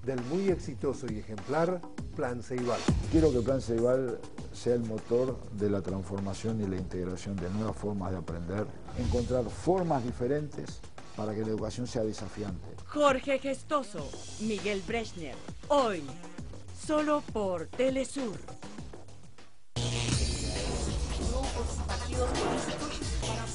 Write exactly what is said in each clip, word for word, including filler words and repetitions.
del muy exitoso y ejemplar Plan Ceibal. Quiero que el Plan Ceibal sea el motor de la transformación y la integración de nuevas formas de aprender, encontrar formas diferentes para que la educación sea desafiante. Jorge Gestoso, Miguel Brechner, hoy, solo por Telesur. Grupos, partidos políticos para...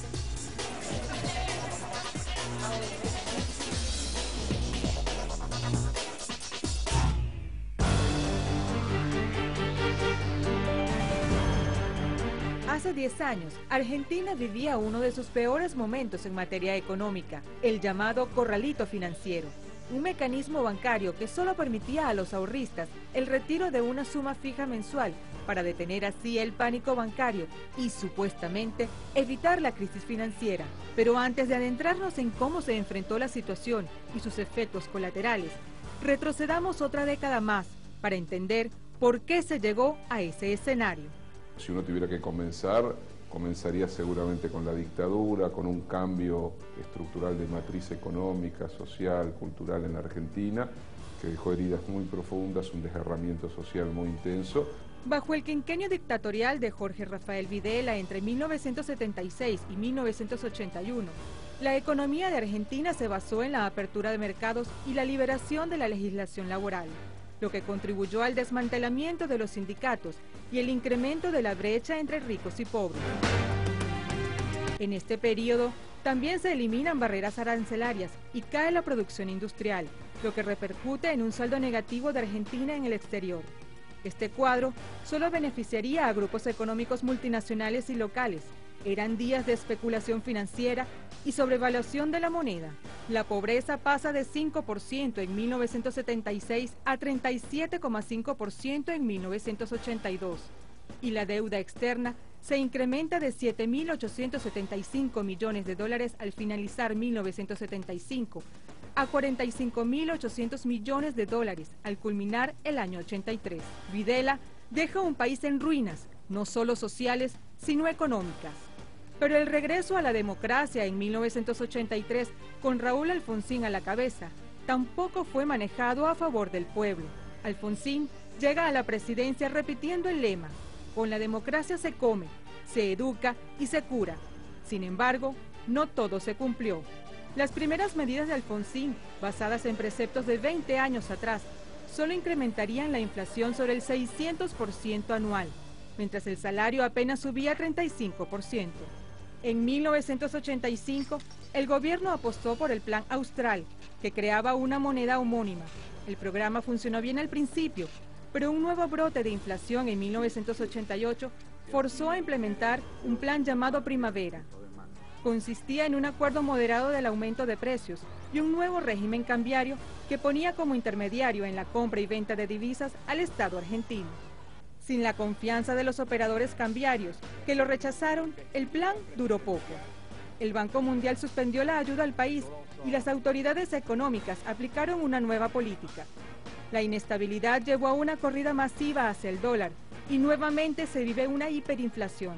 Hace diez años, Argentina vivía uno de sus peores momentos en materia económica, el llamado corralito financiero, un mecanismo bancario que solo permitía a los ahorristas el retiro de una suma fija mensual para detener así el pánico bancario y, supuestamente, evitar la crisis financiera. Pero antes de adentrarnos en cómo se enfrentó la situación y sus efectos colaterales, retrocedamos otra década más para entender por qué se llegó a ese escenario. Si uno tuviera que comenzar, comenzaría seguramente con la dictadura, con un cambio estructural de matriz económica, social, cultural en la Argentina, que dejó heridas muy profundas, un desgarramiento social muy intenso. Bajo el quinquenio dictatorial de Jorge Rafael Videla entre mil novecientos setenta y seis y mil novecientos ochenta y uno, la economía de Argentina se basó en la apertura de mercados y la liberación de la legislación laboral, lo que contribuyó al desmantelamiento de los sindicatos y el incremento de la brecha entre ricos y pobres. En este periodo, también se eliminan barreras arancelarias y cae la producción industrial, lo que repercute en un saldo negativo de Argentina en el exterior. Este cuadro solo beneficiaría a grupos económicos multinacionales y locales. Eran días de especulación financiera y sobrevaluación de la moneda. La pobreza pasa de cinco por ciento en mil novecientos setenta y seis a treinta y siete coma cinco por ciento en mil novecientos ochenta y dos. Y la deuda externa se incrementa de siete mil ochocientos setenta y cinco millones de dólares al finalizar mil novecientos setenta y cinco a cuarenta y cinco mil ochocientos millones de dólares al culminar el año ochenta y tres. Videla deja un país en ruinas, no solo sociales, sino económicas. Pero el regreso a la democracia en mil novecientos ochenta y tres, con Raúl Alfonsín a la cabeza, tampoco fue manejado a favor del pueblo. Alfonsín llega a la presidencia repitiendo el lema: con la democracia se come, se educa y se cura. Sin embargo, no todo se cumplió. Las primeras medidas de Alfonsín, basadas en preceptos de veinte años atrás, solo incrementarían la inflación sobre el seiscientos por ciento anual, mientras el salario apenas subía treinta y cinco por ciento. En mil novecientos ochenta y cinco, el gobierno apostó por el Plan Austral, que creaba una moneda homónima. El programa funcionó bien al principio, pero un nuevo brote de inflación en mil novecientos ochenta y ocho forzó a implementar un plan llamado Primavera. Consistía en un acuerdo moderado del aumento de precios y un nuevo régimen cambiario que ponía como intermediario en la compra y venta de divisas al Estado argentino. Sin la confianza de los operadores cambiarios, que lo rechazaron, el plan duró poco. El Banco Mundial suspendió la ayuda al país y las autoridades económicas aplicaron una nueva política. La inestabilidad llevó a una corrida masiva hacia el dólar y nuevamente se vive una hiperinflación.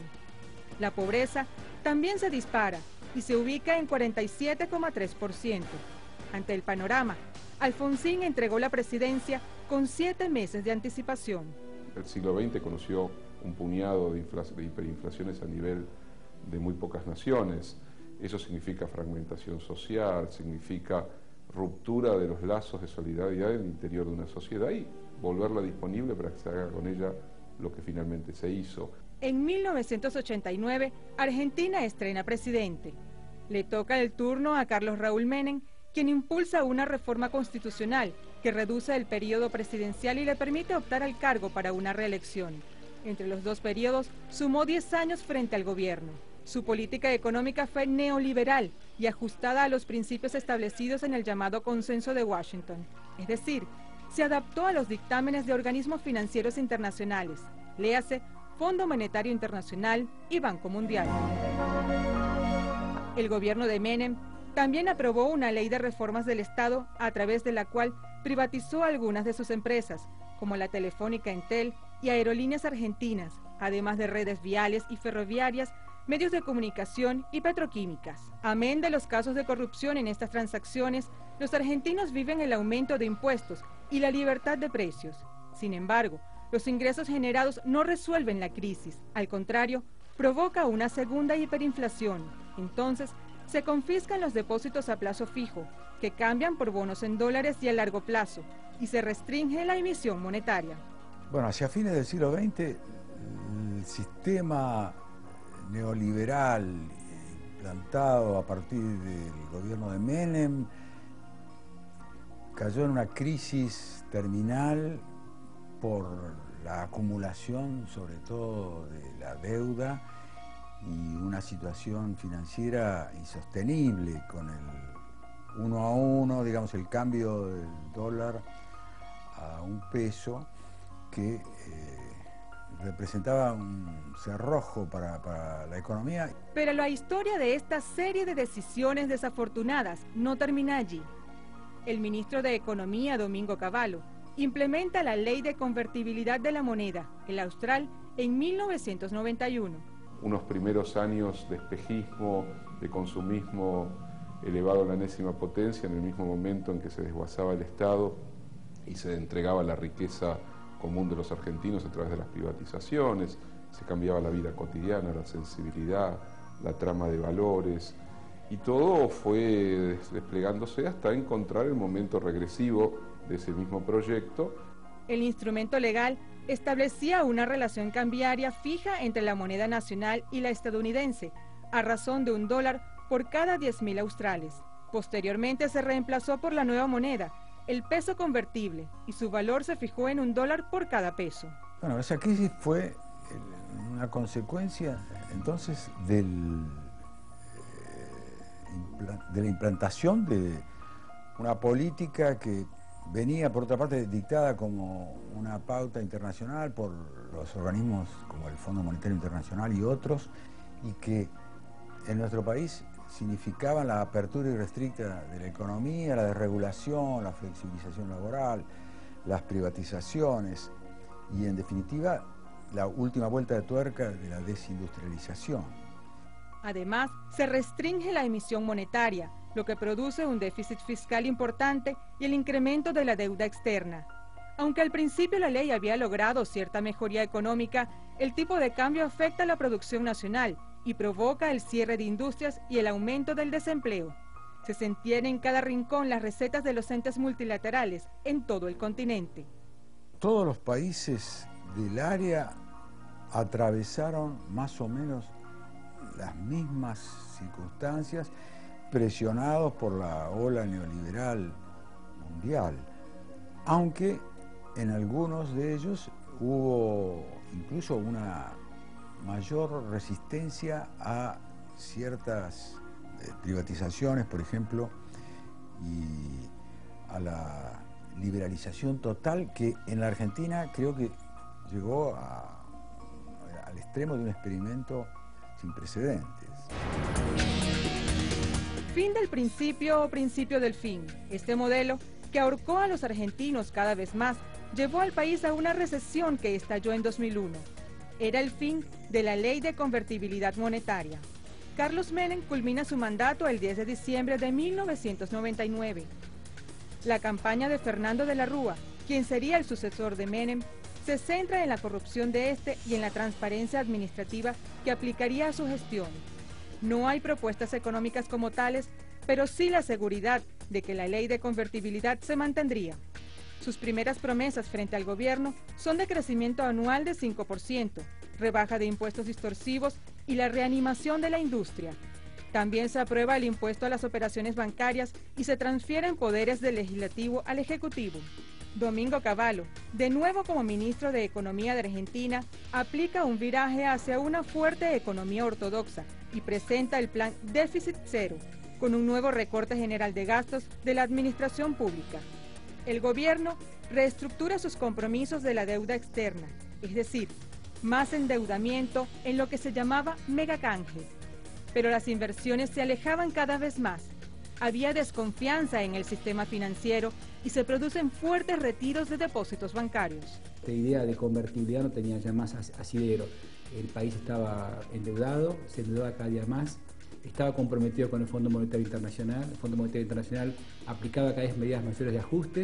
La pobreza también se dispara y se ubica en cuarenta y siete coma tres por ciento. Ante el panorama, Alfonsín entregó la presidencia con siete meses de anticipación. El siglo veinte conoció un puñado de, de hiperinflaciones a nivel de muy pocas naciones. Eso significa fragmentación social, significa ruptura de los lazos de solidaridad en el interior de una sociedad y volverla disponible para que se haga con ella lo que finalmente se hizo. En mil novecientos ochenta y nueve, Argentina estrena presidente. Le toca el turno a Carlos Raúl Menem, quien impulsa una reforma constitucional que reduce el periodo presidencial y le permite optar al cargo para una reelección. Entre los dos periodos, sumó diez años frente al gobierno. Su política económica fue neoliberal y ajustada a los principios establecidos en el llamado Consenso de Washington. Es decir, se adaptó a los dictámenes de organismos financieros internacionales, léase Fondo Monetario Internacional y Banco Mundial. El gobierno de Menem también aprobó una ley de reformas del Estado a través de la cual privatizó algunas de sus empresas, como la Telefónica Entel y Aerolíneas Argentinas, además de redes viales y ferroviarias, medios de comunicación y petroquímicas. Amén de los casos de corrupción en estas transacciones, los argentinos viven el aumento de impuestos y la libertad de precios. Sin embargo, los ingresos generados no resuelven la crisis, al contrario, provoca una segunda hiperinflación. Entonces, se confiscan los depósitos a plazo fijo, que cambian por bonos en dólares y a largo plazo, y se restringe la emisión monetaria. Bueno, hacia fines del siglo veinte, el sistema neoliberal implantado a partir del gobierno de Menem cayó en una crisis terminal por la acumulación, sobre todo, de la deuda y una situación financiera insostenible con el uno a uno, digamos, el cambio del dólar a un peso que eh, representaba un cerrojo para, para la economía. Pero la historia de esta serie de decisiones desafortunadas no termina allí. El ministro de Economía, Domingo Cavallo, implementa la Ley de Convertibilidad de la Moneda, el austral, en mil novecientos noventa y uno. Unos primeros años de espejismo, de consumismo elevado a la enésima potencia, en el mismo momento en que se desguazaba el Estado y se entregaba la riqueza común de los argentinos a través de las privatizaciones, se cambiaba la vida cotidiana, la sensibilidad, la trama de valores, y todo fue desplegándose hasta encontrar el momento regresivo de ese mismo proyecto. El instrumento legal establecía una relación cambiaria fija entre la moneda nacional y la estadounidense, a razón de un dólar por cada diez mil australes. Posteriormente se reemplazó por la nueva moneda, el peso convertible, y su valor se fijó en un dólar por cada peso. Bueno, esa crisis fue una consecuencia entonces del, eh, de la implantación de una política que venía, por otra parte, dictada como una pauta internacional por los organismos como el Fondo Monetario Internacional y otros, y que en nuestro país significaban la apertura irrestricta de la economía, la desregulación, la flexibilización laboral, las privatizaciones y, en definitiva, la última vuelta de tuerca de la desindustrialización. Además, se restringe la emisión monetaria, lo que produce un déficit fiscal importante y el incremento de la deuda externa. Aunque al principio la ley había logrado cierta mejoría económica, el tipo de cambio afecta a la producción nacional y provoca el cierre de industrias y el aumento del desempleo. Se sentían en cada rincón las recetas de los entes multilaterales en todo el continente. Todos los países del área atravesaron más o menos las mismas circunstancias, presionados por la ola neoliberal mundial, aunque en algunos de ellos hubo incluso una mayor resistencia a ciertas eh, privatizaciones, por ejemplo, y a la liberalización total que en la Argentina creo que llegó a, al extremo de un experimento sin precedentes. Fin del principio o principio del fin. Este modelo, que ahorcó a los argentinos cada vez más, llevó al país a una recesión que estalló en dos mil uno. Era el fin de la Ley de Convertibilidad Monetaria. Carlos Menem culmina su mandato el diez de diciembre de mil novecientos noventa y nueve. La campaña de Fernando de la Rúa, quien sería el sucesor de Menem, se centra en la corrupción de este y en la transparencia administrativa que aplicaría a su gestión. No hay propuestas económicas como tales, pero sí la seguridad de que la ley de convertibilidad se mantendría. Sus primeras promesas frente al gobierno son de crecimiento anual de cinco por ciento, rebaja de impuestos distorsivos y la reanimación de la industria. También se aprueba el impuesto a las operaciones bancarias y se transfieren poderes del Legislativo al Ejecutivo. Domingo Cavallo, de nuevo como ministro de Economía de Argentina, aplica un viraje hacia una fuerte economía ortodoxa y presenta el plan Déficit Cero, con un nuevo recorte general de gastos de la administración pública. El gobierno reestructura sus compromisos de la deuda externa, es decir, más endeudamiento en lo que se llamaba megacanje. Pero las inversiones se alejaban cada vez más. Había desconfianza en el sistema financiero y se producen fuertes retiros de depósitos bancarios. Esta idea de convertibilidad no tenía ya más asidero. El país estaba endeudado, se endeudaba cada día más, estaba comprometido con el Fondo Monetario Internacional. El Fondo Monetario Internacional aplicaba cada vez medidas mayores de ajustes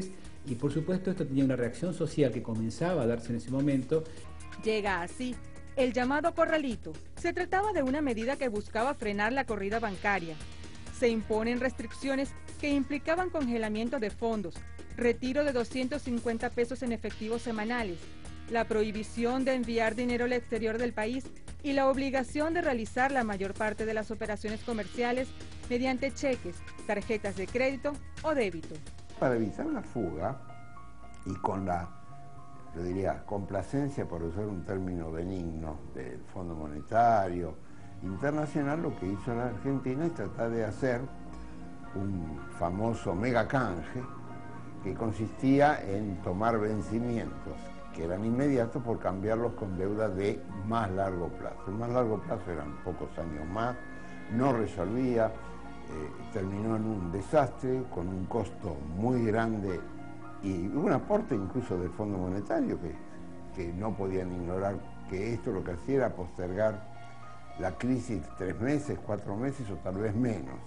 Y por supuesto esto tenía una reacción social que comenzaba a darse en ese momento. Llega así el llamado corralito. Se trataba de una medida que buscaba frenar la corrida bancaria. Se imponen restricciones que implicaban congelamiento de fondos, retiro de doscientos cincuenta pesos en efectivo semanales, la prohibición de enviar dinero al exterior del país y la obligación de realizar la mayor parte de las operaciones comerciales mediante cheques, tarjetas de crédito o débito. Para evitar la fuga y con la, yo diría, complacencia, por usar un término benigno, del Fondo Monetario Internacional, lo que hizo la Argentina es tratar de hacer un famoso mega canje que consistía en tomar vencimientos que eran inmediatos por cambiarlos con deuda de más largo plazo. El más largo plazo eran pocos años más, no resolvía, eh, terminó en un desastre con un costo muy grande y un aporte incluso del Fondo Monetario que, que no podían ignorar que esto lo que hacía era postergar la crisis tres meses, cuatro meses o tal vez menos.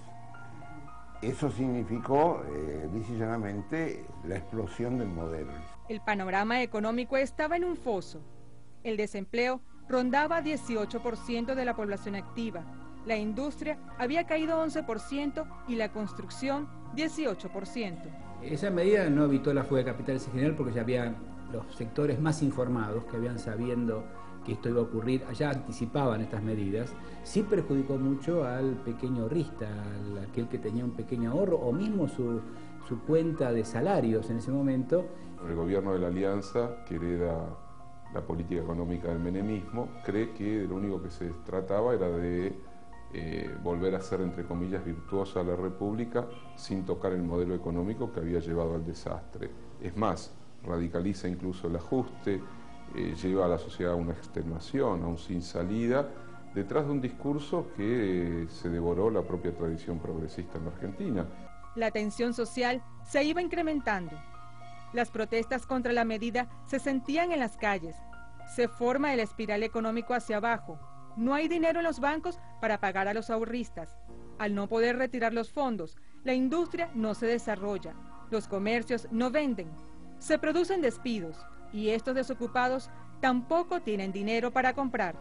Eso significó, eh, lisa y llanamente, la explosión del modelo. El panorama económico estaba en un foso. El desempleo rondaba dieciocho por ciento de la población activa. La industria había caído once por ciento y la construcción dieciocho por ciento. Esa medida no evitó la fuga de capitales en general porque ya había los sectores más informados que habían sabiendo que esto iba a ocurrir, allá anticipaban estas medidas. Sí perjudicó mucho al pequeño ahorrista, al aquel que tenía un pequeño ahorro o mismo su, su cuenta de salarios en ese momento. El gobierno de la Alianza, que hereda la política económica del menemismo, cree que lo único que se trataba era de eh, volver a ser, entre comillas, virtuosa la República sin tocar el modelo económico que había llevado al desastre. Es más, radicaliza incluso el ajuste, Eh, lleva a la sociedad a una extenuación, a un sin salida, detrás de un discurso que eh, se devoró la propia tradición progresista en la Argentina. La tensión social se iba incrementando. Las protestas contra la medida se sentían en las calles. Se forma el espiral económico hacia abajo. No hay dinero en los bancos para pagar a los ahorristas. Al no poder retirar los fondos, la industria no se desarrolla. Los comercios no venden. Se producen despidos. Y estos desocupados tampoco tienen dinero para comprar.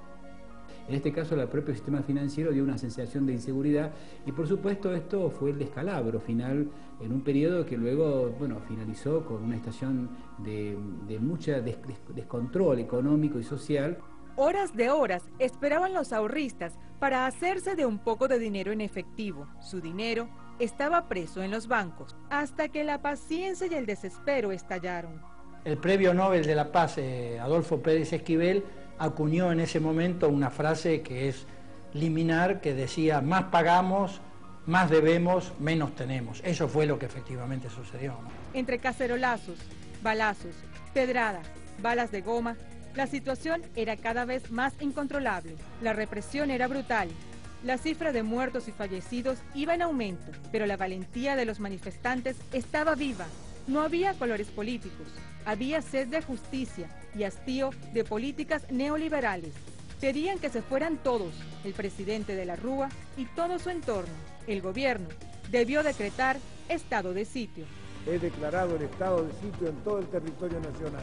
En este caso, el propio sistema financiero dio una sensación de inseguridad y, por supuesto, esto fue el descalabro final en un periodo que luego, bueno, finalizó con una estación de, de mucha des, descontrol económico y social. Horas de horas esperaban los ahorristas para hacerse de un poco de dinero en efectivo. Su dinero estaba preso en los bancos, hasta que la paciencia y el desespero estallaron. El premio Nobel de la Paz, eh, Adolfo Pérez Esquivel, acuñó en ese momento una frase que es liminar, que decía: más pagamos, más debemos, menos tenemos. Eso fue lo que efectivamente sucedió, ¿no? Entre cacerolazos, balazos, pedradas, balas de goma, la situación era cada vez más incontrolable. La represión era brutal. La cifra de muertos y fallecidos iba en aumento, pero la valentía de los manifestantes estaba viva. No había colores políticos, había sed de justicia y hastío de políticas neoliberales. Pedían que se fueran todos, el presidente de la Rúa y todo su entorno. El gobierno debió decretar estado de sitio. He declarado el estado de sitio en todo el territorio nacional.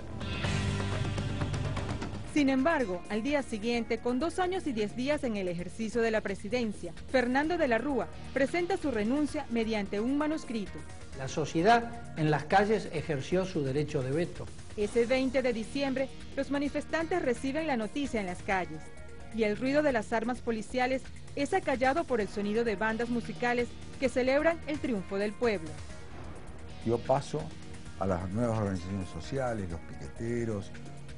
Sin embargo, al día siguiente, con dos años y diez días en el ejercicio de la presidencia, Fernando de la Rúa presenta su renuncia mediante un manuscrito. La sociedad en las calles ejerció su derecho de veto. Ese veinte de diciembre, los manifestantes reciben la noticia en las calles y el ruido de las armas policiales es acallado por el sonido de bandas musicales que celebran el triunfo del pueblo. Dio paso a las nuevas organizaciones sociales, los piqueteros,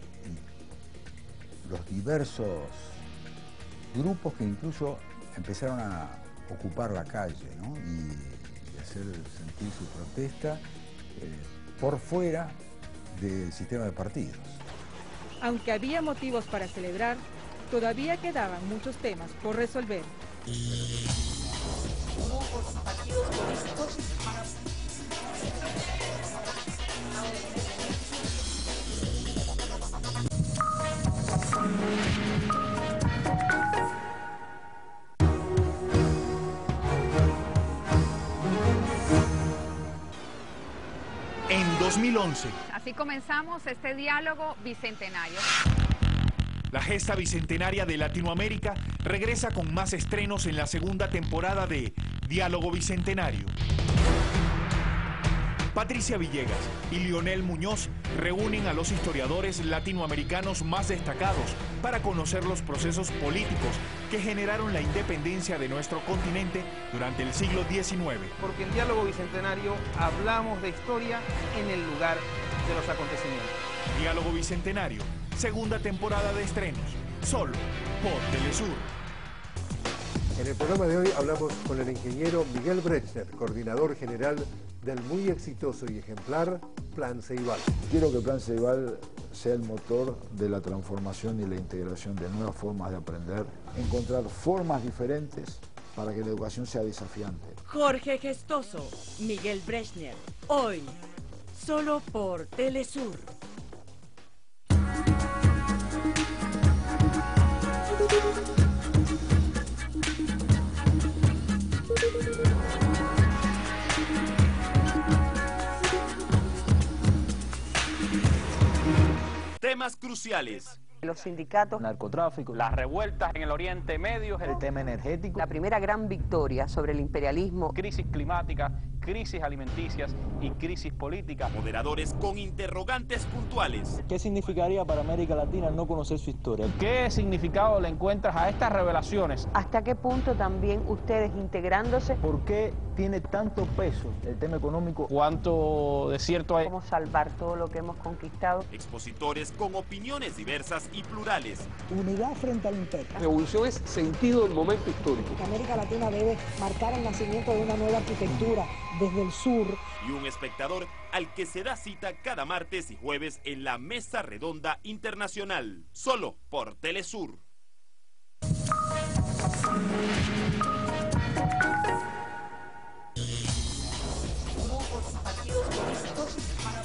los diversos grupos que incluso empezaron a ocupar la calle, ¿no? y, y hacer sentir su protesta eh, por fuera del sistema de partidos. Aunque había motivos para celebrar, todavía quedaban muchos temas por resolver. Grupos, partidos políticos para... En dos mil once. Así comenzamos este diálogo bicentenario. La gesta bicentenaria de Latinoamérica regresa con más estrenos en la segunda temporada de Diálogo Bicentenario. Patricia Villegas y Lionel Muñoz reúnen a los historiadores latinoamericanos más destacados para conocer los procesos políticos que generaron la independencia de nuestro continente durante el siglo diecinueve. Porque en Diálogo Bicentenario hablamos de historia en el lugar de los acontecimientos. Diálogo Bicentenario, segunda temporada de estrenos, solo por Telesur. En el programa de hoy hablamos con el ingeniero Miguel Brechner, coordinador general del muy exitoso y ejemplar Plan Ceibal. Quiero que Plan Ceibal sea el motor de la transformación y la integración de nuevas formas de aprender, encontrar formas diferentes para que la educación sea desafiante. Jorge Gestoso, Miguel Brechner, hoy, solo por Telesur. Temas cruciales. Los sindicatos, narcotráfico, las revueltas en el Oriente Medio, el tema energético, la primera gran victoria sobre el imperialismo, crisis climática, crisis alimenticias y crisis política. Moderadores con interrogantes puntuales. ¿Qué significaría para América Latina no conocer su historia? ¿Qué significado le encuentras a estas revelaciones? ¿Hasta qué punto también ustedes integrándose? ¿Por qué tiene tanto peso el tema económico? ¿Cuánto de cierto hay? ¿Cómo salvar todo lo que hemos conquistado? Expositores con opiniones diversas y plurales. Unidad frente al imperio. Revolución es sentido del momento histórico. América Latina debe marcar el nacimiento de una nueva arquitectura desde el sur. Y un espectador al que se da cita cada martes y jueves en la Mesa Redonda Internacional, solo por Telesur. Grupos, partidos políticos para...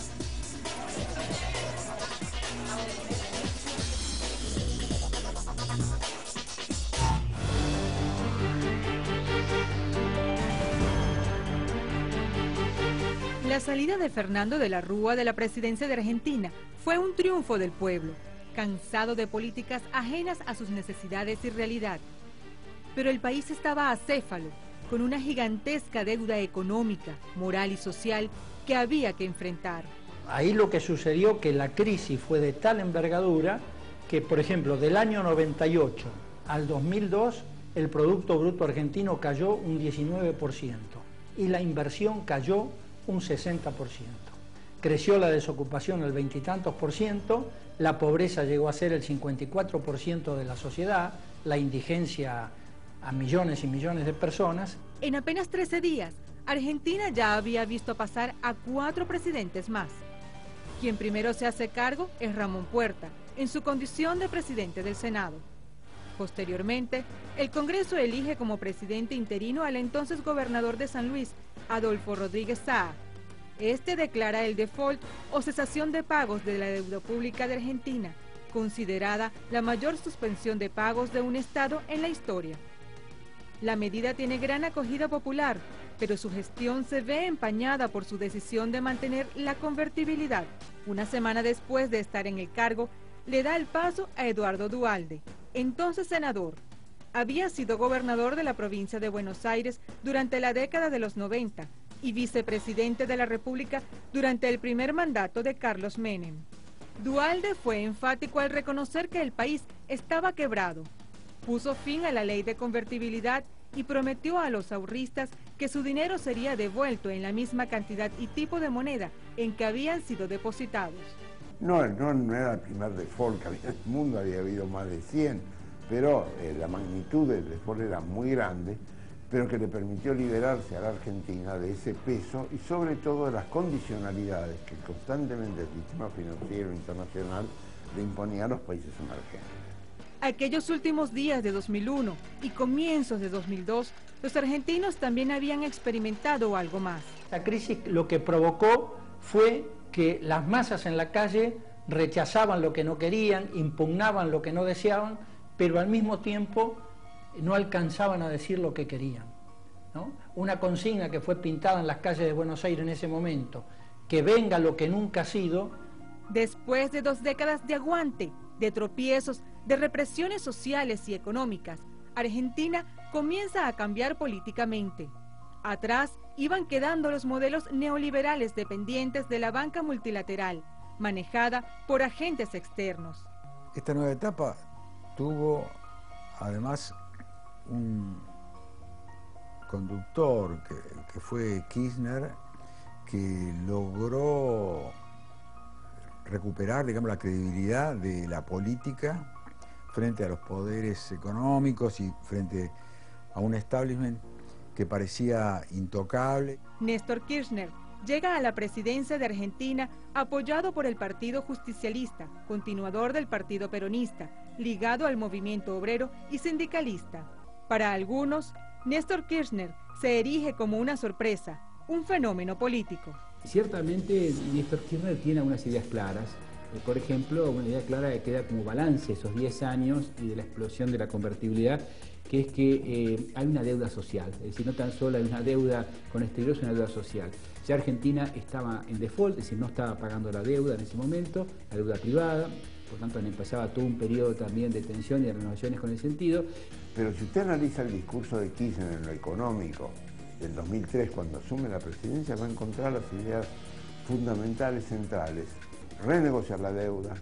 La salida de Fernando de la Rúa de la presidencia de Argentina fue un triunfo del pueblo, cansado de políticas ajenas a sus necesidades y realidad. Pero el país estaba acéfalo, con una gigantesca deuda económica, moral y social que había que enfrentar. Ahí lo que sucedió que la crisis fue de tal envergadura que, por ejemplo, del año noventa y ocho al dos mil dos, el Producto Bruto Argentino cayó un diecinueve por ciento y la inversión cayó un sesenta por ciento. Creció la desocupación el veintitantos por ciento, la pobreza llegó a ser el cincuenta y cuatro por ciento de la sociedad, la indigencia a millones y millones de personas. En apenas trece días, Argentina ya había visto pasar a cuatro presidentes más. Quien primero se hace cargo es Ramón Puerta, en su condición de presidente del Senado. Posteriormente, el Congreso elige como presidente interino al entonces gobernador de San Luis, Adolfo Rodríguez Saa. Este declara el default o cesación de pagos de la deuda pública de Argentina, considerada la mayor suspensión de pagos de un Estado en la historia. La medida tiene gran acogida popular, pero su gestión se ve empañada por su decisión de mantener la convertibilidad. Una semana después de estar en el cargo, le da el paso a Eduardo Duhalde, entonces senador. Había sido gobernador de la provincia de Buenos Aires durante la década de los noventa y vicepresidente de la República durante el primer mandato de Carlos Menem. Duhalde fue enfático al reconocer que el país estaba quebrado. Puso fin a la ley de convertibilidad y prometió a los ahorristas que su dinero sería devuelto en la misma cantidad y tipo de moneda en que habían sido depositados. No, no, no era el primer default que había en el mundo, había habido más de cien, pero eh, la magnitud del default era muy grande, pero que le permitió liberarse a la Argentina de ese peso y sobre todo de las condicionalidades que constantemente el sistema financiero internacional le imponía a los países emergentes. Aquellos últimos días de dos mil uno y comienzos de dos mil dos, los argentinos también habían experimentado algo más. La crisis lo que provocó fue que las masas en la calle rechazaban lo que no querían, impugnaban lo que no deseaban, pero al mismo tiempo no alcanzaban a decir lo que querían, ¿no? Una consigna que fue pintada en las calles de Buenos Aires en ese momento, que venga lo que nunca ha sido. Después de dos décadas de aguante, de tropiezos, de represiones sociales y económicas, Argentina comienza a cambiar políticamente. Atrás iban quedando los modelos neoliberales dependientes de la banca multilateral, manejada por agentes externos. Esta nueva etapa tuvo además un conductor que, que fue Kirchner, que logró recuperar, digamos, la credibilidad de la política frente a los poderes económicos y frente a un establishment que parecía intocable. Néstor Kirchner llega a la presidencia de Argentina apoyado por el Partido Justicialista, continuador del Partido Peronista, ligado al movimiento obrero y sindicalista. Para algunos, Néstor Kirchner se erige como una sorpresa, un fenómeno político. Ciertamente Néstor Kirchner tiene algunas ideas claras. Por ejemplo, una idea clara que queda como balance esos diez años y de la explosión de la convertibilidad, que es que eh, hay una deuda social, es decir, no tan solo hay una deuda con exterior, es una deuda social. Ya Argentina estaba en default, es decir, no estaba pagando la deuda en ese momento, la deuda privada, por tanto empezaba todo un periodo también de tensión y de renovaciones con el sentido. Pero si usted analiza el discurso de Kirchner en lo económico del dos mil tres, cuando asume la presidencia, va a encontrar las ideas fundamentales, centrales: renegociar la deuda,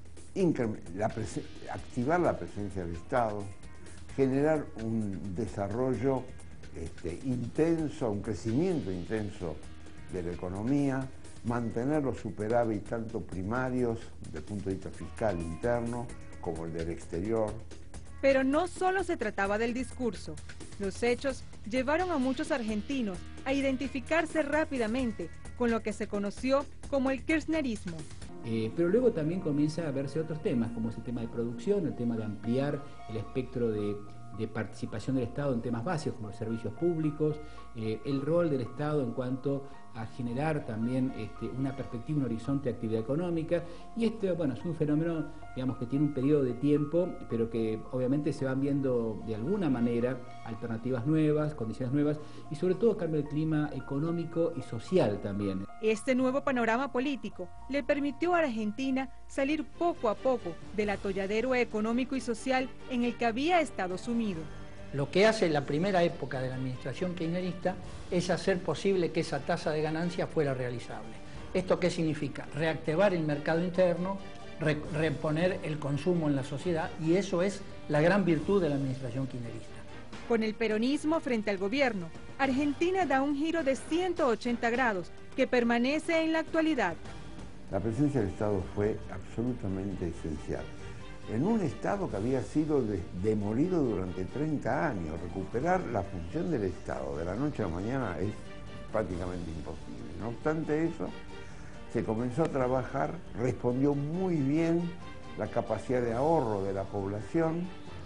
la activar la presencia del Estado, generar un desarrollo este, intenso, un crecimiento intenso de la economía, mantener los superávit tanto primarios desde el punto de vista fiscal interno como el del exterior. Pero no solo se trataba del discurso. Los hechos llevaron a muchos argentinos a identificarse rápidamente con lo que se conoció como el kirchnerismo. Eh, pero luego también comienza a verse otros temas, como es el tema de producción, el tema de ampliar el espectro de, de participación del Estado en temas básicos como los servicios públicos, eh, el rol del Estado en cuanto a generar también este, una perspectiva, un horizonte de actividad económica. Y este, bueno, es un fenómeno, digamos, que tiene un periodo de tiempo, pero que obviamente se van viendo de alguna manera alternativas nuevas, condiciones nuevas, y sobre todo cambia el clima económico y social también. Este nuevo panorama político le permitió a Argentina salir poco a poco del atolladero económico y social en el que había estado sumido. Lo que hace la primera época de la administración kirchnerista es hacer posible que esa tasa de ganancia fuera realizable. ¿Esto qué significa? Reactivar el mercado interno, re reponer el consumo en la sociedad, y eso es la gran virtud de la administración kirchnerista. Con el peronismo frente al gobierno, Argentina da un giro de ciento ochenta grados que permanece en la actualidad. La presencia del Estado fue absolutamente esencial. En un Estado que había sido de, demolido durante treinta años, recuperar la función del Estado de la noche a la mañana es prácticamente imposible. No obstante eso, se comenzó a trabajar, respondió muy bien la capacidad de ahorro de la población,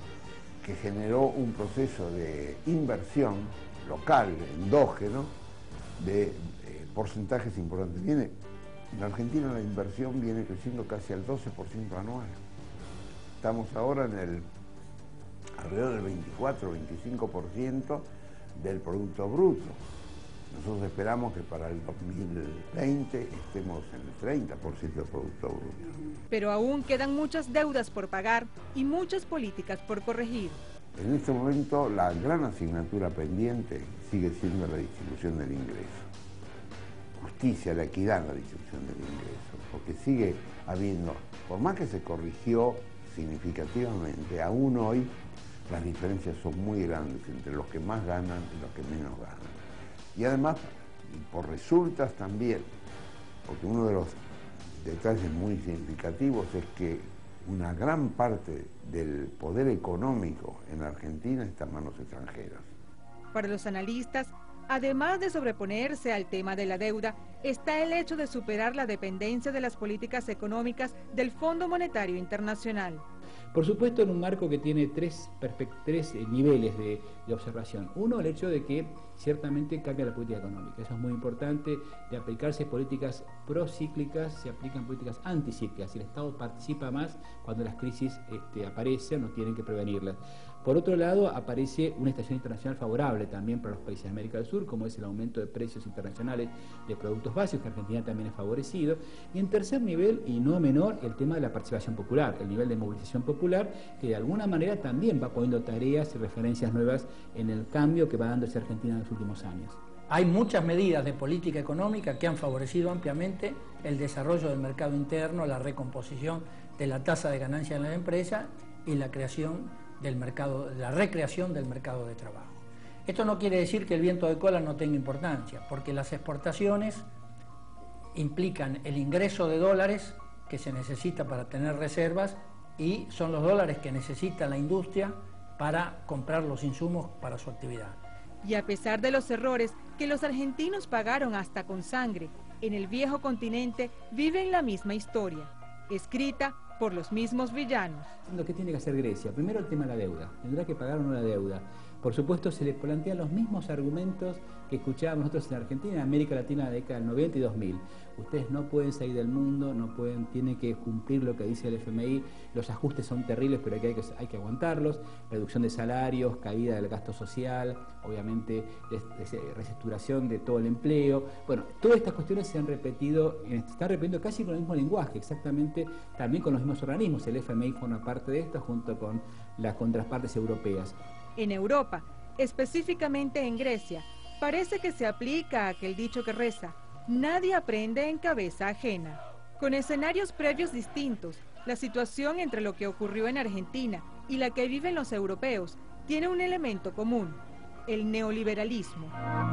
que generó un proceso de inversión local, endógeno, de eh, porcentajes importantes. Viene, en Argentina la inversión viene creciendo casi al doce por ciento anual. Estamos ahora en el alrededor del veinticuatro, veinticinco por ciento del Producto Bruto. Nosotros esperamos que para el dos mil veinte estemos en el treinta por ciento del Producto Bruto. Pero aún quedan muchas deudas por pagar y muchas políticas por corregir. En este momento la gran asignatura pendiente sigue siendo la distribución del ingreso. Justicia, la equidad en la distribución del ingreso, porque sigue habiendo, por más que se corrigió significativamente, aún hoy las diferencias son muy grandes entre los que más ganan y los que menos ganan. Y además, por resultas también, porque uno de los detalles muy significativos es que una gran parte del poder económico en Argentina está en manos extranjeras. Para los analistas, además de sobreponerse al tema de la deuda, está el hecho de superar la dependencia de las políticas económicas del Fondo Monetario Internacional. Por supuesto, en un marco que tiene tres, tres niveles de, de observación. Uno, el hecho de que ciertamente cambia la política económica. Eso es muy importante. De aplicarse políticas procíclicas, se aplican políticas anticíclicas. El Estado participa más cuando las crisis este, aparecen, no tienen que prevenirlas. Por otro lado, aparece una estación internacional favorable también para los países de América del Sur, como es el aumento de precios internacionales de productos básicos, que Argentina también es favorecido. Y en tercer nivel, y no menor, el tema de la participación popular, el nivel de movilización popular, que de alguna manera también va poniendo tareas y referencias nuevas en el cambio que va dándose Argentina en los últimos años. Hay muchas medidas de política económica que han favorecido ampliamente el desarrollo del mercado interno, la recomposición de la tasa de ganancia en la empresa y la creación del mercado, la recreación del mercado de trabajo. Esto no quiere decir que el viento de cola no tenga importancia, porque las exportaciones implican el ingreso de dólares que se necesita para tener reservas y son los dólares que necesita la industria para comprar los insumos para su actividad. Y a pesar de los errores que los argentinos pagaron hasta con sangre, en el viejo continente viven la misma historia, escrita por los mismos villanos. Lo que tiene que hacer Grecia, primero el tema de la deuda, tendrá que pagar o no la deuda. Por supuesto se le plantean los mismos argumentos que escuchábamos nosotros en Argentina, en América Latina en la década del noventa y dos mil. Ustedes no pueden salir del mundo, no pueden, tienen que cumplir lo que dice el F M I, los ajustes son terribles pero hay que, hay que aguantarlos, reducción de salarios, caída del gasto social, obviamente reestructuración de todo el empleo. Bueno, todas estas cuestiones se han repetido, se están repitiendo casi con el mismo lenguaje, exactamente también con los mismos organismos. El F M I forma parte de esto junto con las contrapartes europeas. En Europa, específicamente en Grecia, parece que se aplica aquel dicho que reza: nadie aprende en cabeza ajena. Con escenarios previos distintos, la situación entre lo que ocurrió en Argentina y la que viven los europeos tiene un elemento común: el neoliberalismo.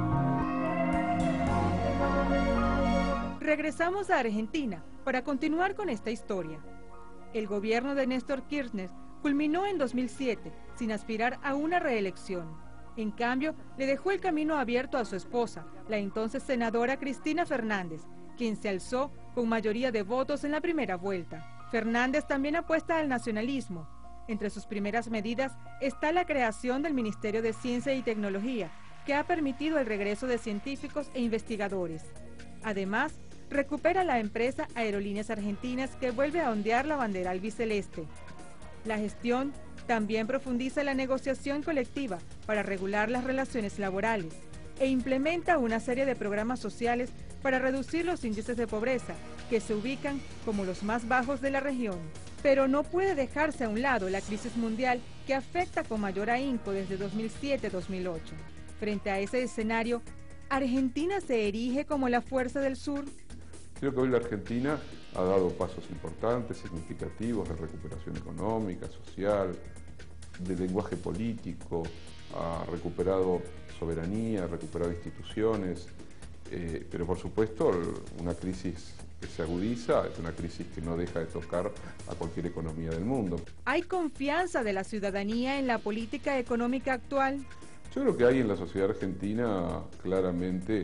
Regresamos a Argentina para continuar con esta historia. El gobierno de Néstor Kirchner culminó en dos mil siete sin aspirar a una reelección. En cambio, le dejó el camino abierto a su esposa, la entonces senadora Cristina Fernández, quien se alzó con mayoría de votos en la primera vuelta. Fernández también apuesta al nacionalismo. Entre sus primeras medidas está la creación del Ministerio de Ciencia y Tecnología, que ha permitido el regreso de científicos e investigadores. Además, recupera la empresa Aerolíneas Argentinas, que vuelve a ondear la bandera albiceleste. La gestión también profundiza la negociación colectiva para regular las relaciones laborales e implementa una serie de programas sociales para reducir los índices de pobreza, que se ubican como los más bajos de la región. Pero no puede dejarse a un lado la crisis mundial que afecta con mayor ahínco desde dos mil siete a dos mil ocho. Frente a ese escenario, ¿Argentina se erige como la fuerza del sur? Creo que hoy la Argentina ha dado pasos importantes, significativos de recuperación económica, social, de lenguaje político, ha recuperado soberanía, ha recuperado instituciones, eh, pero por supuesto una crisis que se agudiza es una crisis que no deja de tocar a cualquier economía del mundo. ¿Hay confianza de la ciudadanía en la política económica actual? Yo creo que hay en la sociedad argentina claramente,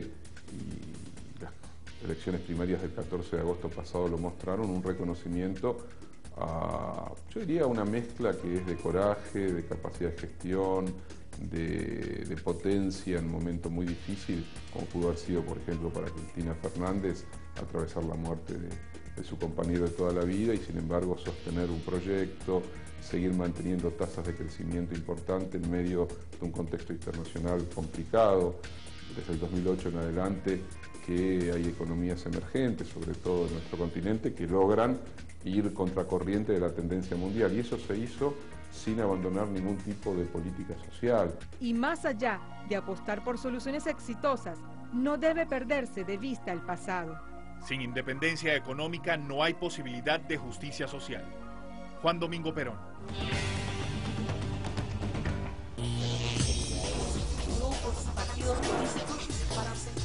y las elecciones primarias del catorce de agosto pasado lo mostraron, un reconocimiento a, yo diría, una mezcla que es de coraje, de capacidad de gestión, de, de potencia en un momento muy difícil, como pudo haber sido, por ejemplo, para Cristina Fernández, atravesar la muerte de, de su compañero de toda la vida y, sin embargo, sostener un proyecto, seguir manteniendo tasas de crecimiento importante en medio de un contexto internacional complicado. Desde el dos mil ocho en adelante, que hay economías emergentes, sobre todo en nuestro continente, que logran ir contracorriente de la tendencia mundial, y eso se hizo sin abandonar ningún tipo de política social. Y más allá de apostar por soluciones exitosas, no debe perderse de vista el pasado. Sin independencia económica no hay posibilidad de justicia social. Juan Domingo Perón. Grupos, partidos políticos para hacer.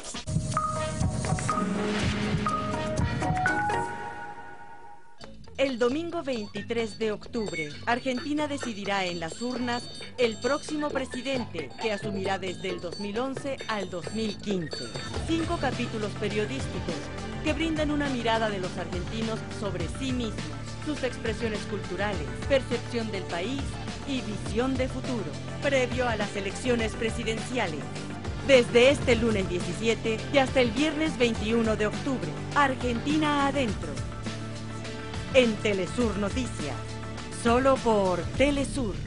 El El domingo veintitrés de octubre, Argentina decidirá en las urnas el próximo presidente que asumirá desde el dos mil once al dos mil quince. Cinco capítulos periodísticos que brindan una mirada de los argentinos sobre sí mismos, sus expresiones culturales, percepción del país y visión de futuro, previo a las elecciones presidenciales. Desde este lunes diecisiete y hasta el viernes veintiuno de octubre, Argentina adentro. En Telesur Noticias, solo por Telesur.